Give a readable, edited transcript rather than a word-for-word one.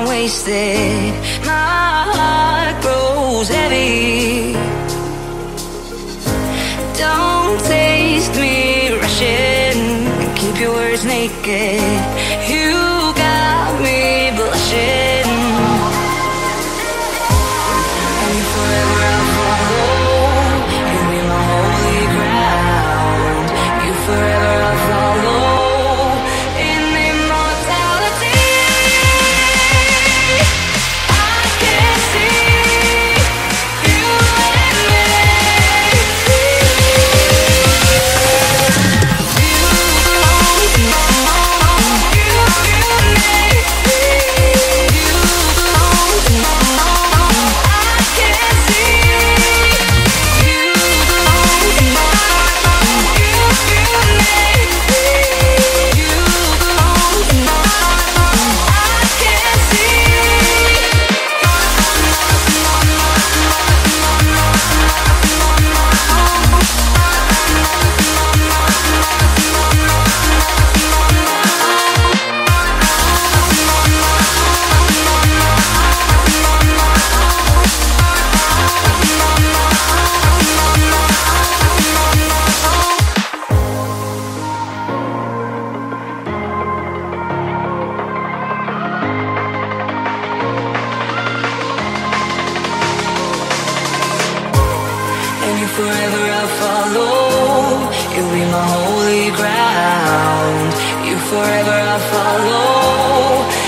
time wasted. My heart grows heavy. Don't taste me rushing, keep your words naked. You got me blushing. And forever I'll follow. You'll be my holy ground. You forever I'll follow. In immortality, I can see you and me. Forever I'll follow. You'll be my holy ground. You forever I'll follow.